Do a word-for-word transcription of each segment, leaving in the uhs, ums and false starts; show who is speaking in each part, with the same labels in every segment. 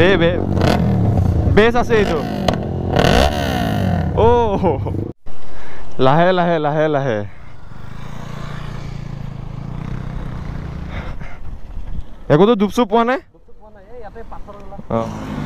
Speaker 1: बे बे base আছে এইটো ও লাহে লাহে লাহে লাহে একোতো দুপসু পোৱা নাই দুপসু পোৱা নাই এই ইয়াতে পাথৰ ওলা অ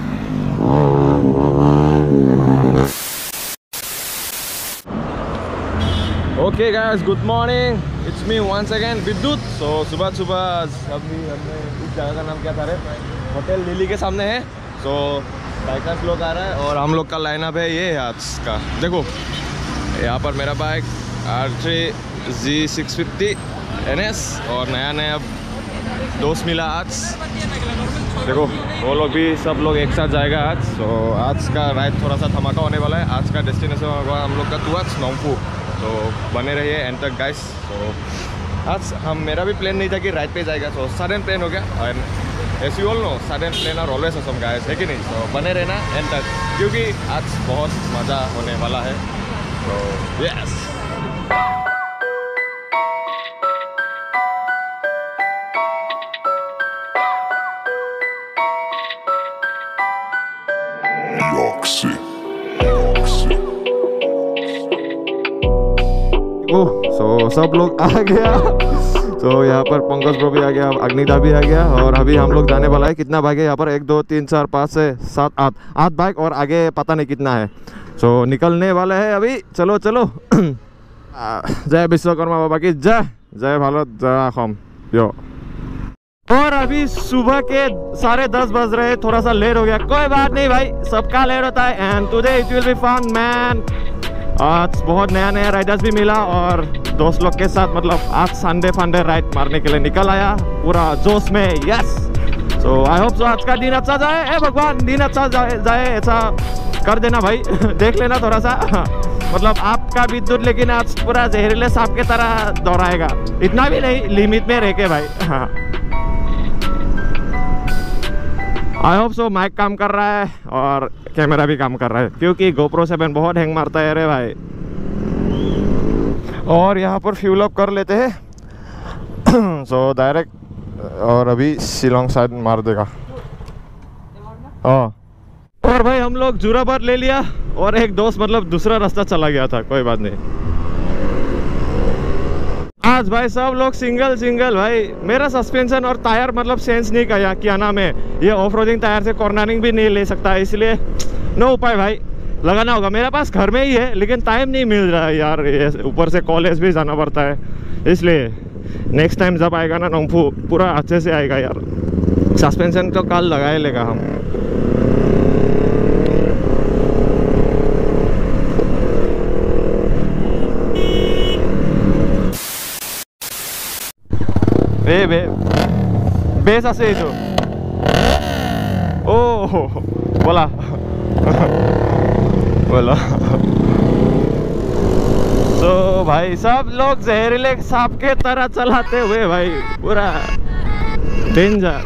Speaker 1: Okay guys, good morning. It's me once again, Vidyut. So सुबह सुबह अभी हमने इस जगह का नाम क्या था रे? होटल लिली के सामने है. So बाइकर्स लोग आ रहा है और हम लोग का लाइनअप है ये आज का. देखो यहाँ पर मेरा bike R three G six fifty N S और नया नया दोस्त मिला आज. देखो वो लोग भी सब लोग एक साथ जाएगा आज. तो आज का राइड थोड़ा सा धमाका होने वाला है. आज का डेस्टिनेशन होगा हम लोग का टुवर्ड्स नोंगपू. तो बने रहिए एंड तक गाइस. तो आज हम मेरा भी प्लान नहीं था कि राइड पे जाएगा. तो सडन प्लान हो गया and as you all know sudden plan are always awesome guys, है कि नहीं. तो बने रहना एंड तक क्योंकि आज बहुत मज़ा होने वाला है. तो यस सो so, सब लोग आ गया. तो यहाँ पर पंकज ब्रो भी आ गया, अग्निदा भी आ गया और अभी हम लोग जाने वाला है. कितना बाइक है यहाँ पर? एक दो तीन चार पाँच छः सात आठ आठ बाइक और आगे पता नहीं कितना है. सो so, निकलने वाले हैं अभी. चलो चलो जय विश्वकर्मा बाबा की जय, जय भारत जय असम यो. और अभी सुबह के साढ़े दस बज रहे. थोड़ा सा लेट हो गया, कोई बात नहीं भाई, सबका लेट होता है. And today it will be fun man. आज बहुत नया नया राइडर्स भी मिला और दोस्त लोग के साथ मतलब आज संडे फंडे राइड मारने के लिए निकल आया पूरा जोश में. Yes so I hope so आज का दिन अच्छा जाए. ए भगवान दिन अच्छा जाए जाए ऐसा कर देना भाई. देख लेना थोड़ा सा मतलब आपका विद्युत लेकिन आज पूरा जहरीले सांप के तरह दौड़ाएगा. इतना भी नहीं, लिमिट में रह के भाई. हाँ आई होप सो माइक काम कर रहा है और कैमरा भी काम कर रहा है क्योंकि गोप्रो सेवन बहुत हैंग मारता है रे भाई. और यहाँ पर फ्यूल अप कर लेते हैं. सो डायरेक्ट और अभी शिलोंग साइड मार देगा. हाँ और भाई हम लोग जोराबाद ले लिया और एक दोस्त मतलब दूसरा रास्ता चला गया था. कोई बात नहीं. आज भाई सब लोग सिंगल सिंगल भाई. मेरा सस्पेंशन और टायर मतलब सेंस नहीं किया क्या नाम है ये ऑफ रोडिंग टायर से कॉर्नरिंग भी नहीं ले सकता, इसलिए नो उपाय भाई लगाना होगा. मेरे पास घर में ही है लेकिन टाइम नहीं मिल रहा है यार. ऊपर से कॉलेज भी जाना पड़ता है, इसलिए नेक्स्ट टाइम जब आएगा ना नोंगपू पूरा अच्छे से आएगा यार. सस्पेंशन तो कल लगा ही लेगा हम. बे बे बेस আছে এইটো ও बोला बोला. तो भाई सब लोग जहरीले सांप के तरह चलाते हुए भाई पूरा danger.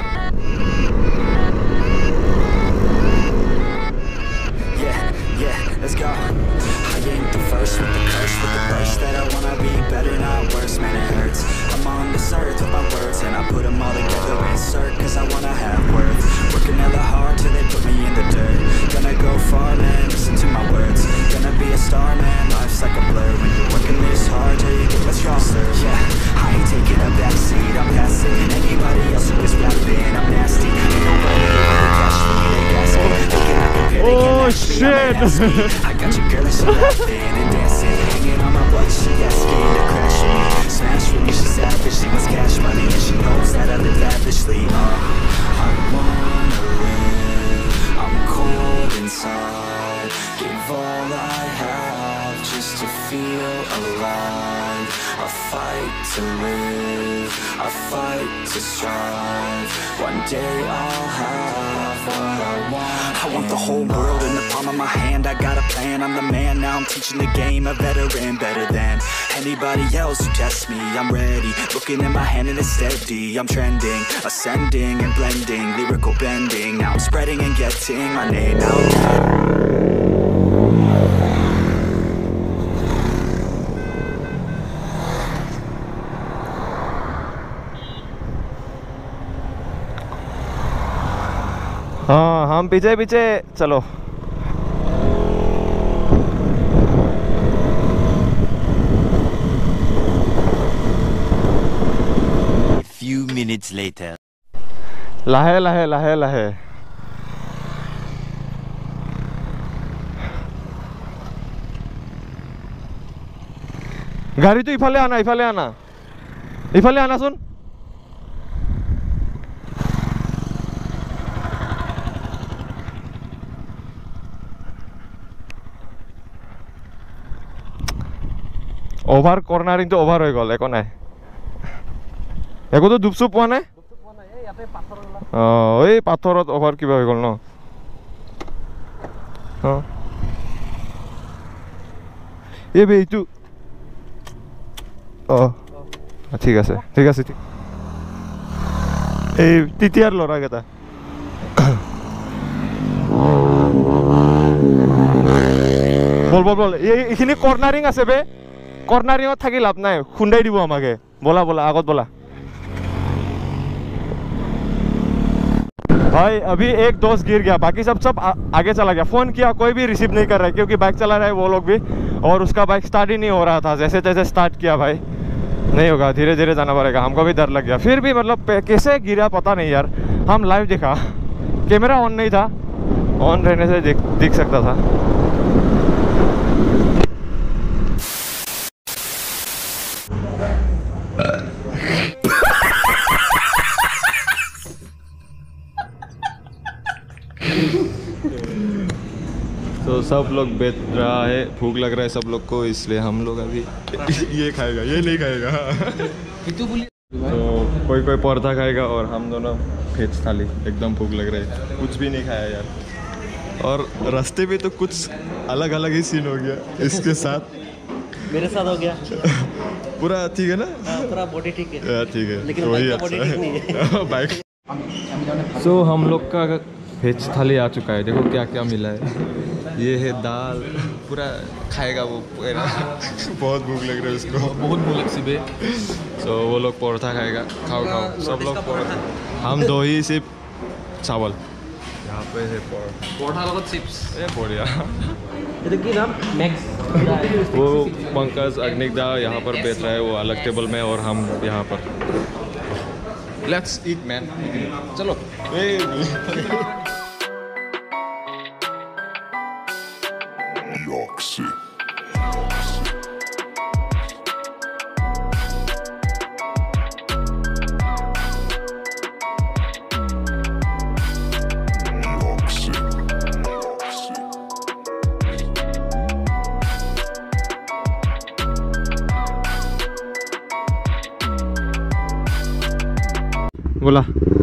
Speaker 2: On this earth with my words and I put them all together, insert cause I wanna have worth. Working hella hard till they put me in the dirt. Gonna go far man, listen to my words. Gonna be a star man, life's like a blur. When you're working this hard till you get what's yours. Yeah, I ain't taking a backseat, I'm passing. Anybody else who is rapping, I'm nasty. Ain't nobody ever catch me, they gas me. They cannot compare, they can't match me, I'm an athlete. I got your girl and she laughing and dancing. Hanging on my butt, she asking to crash with me. Smash with me, she savage, she wants cash money and she knows that I live lavishly. uh, I wanna live, I'm cold inside. Give all I have just to feel alive. I fight to live, I fight to strive. One day I'll have what I want. I want the whole world in the palm of my hand. I got a plan, I'm the man, now I'm teaching the game. A veteran, better than anybody else who tests me. I'm ready, looking at my hand and it's steady. I'm trending, ascending and blending, lyrical bending. Now I'm spreading and getting my name out there.
Speaker 1: हाँ हम पीछे पीछे चलो।
Speaker 2: Few minutes later.
Speaker 1: लाहे लाहे लाहे लाहे। गाड़ी तो इफाले आना इफाले आना इफाले आना सुन। ओभार कर्नारिंग तो ओभार हो गल एको ना एको तो दुपसुप পোৱা নাই অ এই পাথৰত ওভাৰ কিবা হৈ গল ন। অ এই বে এইটো অ ঠিক আছে ঠিক আছে ঠিক এই তিতিয়াৰ লৰা কেইটা বল বল বল এইখিনি কৰ্নাৰিং আছে বে কৰ্নাৰিঙত থাকি লাভ নাই খুন্দাই দিব আমাকে বলা বলা আগত বলা भाई अभी एक दोस्त गिर गया बाकी सब सब आ, आगे चला गया फोन किया कोई भी रिसीव नहीं कर रहा है क्योंकि बाइक चला रहा है वो लोग भी और उसका बाइक स्टार्ट ही नहीं हो रहा था जैसे तैसे स्टार्ट किया भाई नहीं होगा धीरे धीरे जाना पड़ेगा हमको भी डर लग गया फिर भी मतलब कैसे गिरा पता नहीं यार हम लाइव देखा कैमरा ऑन नहीं था ऑन रहने से दिख, दिख सकता था। तो सब लोग बेच रहा है भूख लग रहा है सब लोग को इसलिए हम लोग अभी ये खाएगा ये नहीं खाएगा तो कोई कोई पराठा खाएगा और हम दोनों वेज थाली एकदम भूख लग रहा है कुछ भी नहीं खाया यार और रास्ते में तो कुछ अलग अलग ही सीन हो गया इसके साथ
Speaker 3: मेरे साथ हो गया
Speaker 1: पूरा ठीक है ना
Speaker 3: पूरा बॉडी ठीक है
Speaker 1: ठीक है
Speaker 3: लेकिन
Speaker 1: वही
Speaker 3: बाइक का बॉडी ठीक नहीं है
Speaker 1: बाइक सो हम लोग का वेज थाली आ चुका है देखो क्या क्या मिला है ये है दाल पूरा खाएगा वो पूरा बहुत भूख लग रहा है उसको बहुत भूख लग सी बे तो वो लोग पराठा खाएगा खाओ खाओ सब लोग पराठा हम दो ही सिर्फ चावल यहाँ पे है पराठा लोग चिप्स ये बढ़िया
Speaker 3: की नाम मैक्स
Speaker 1: वो पंकज अग्निदा यहाँ पर बैठ रहा है वो अलग टेबल में और हम यहाँ पर लेट्स ईट मैन चलो बोला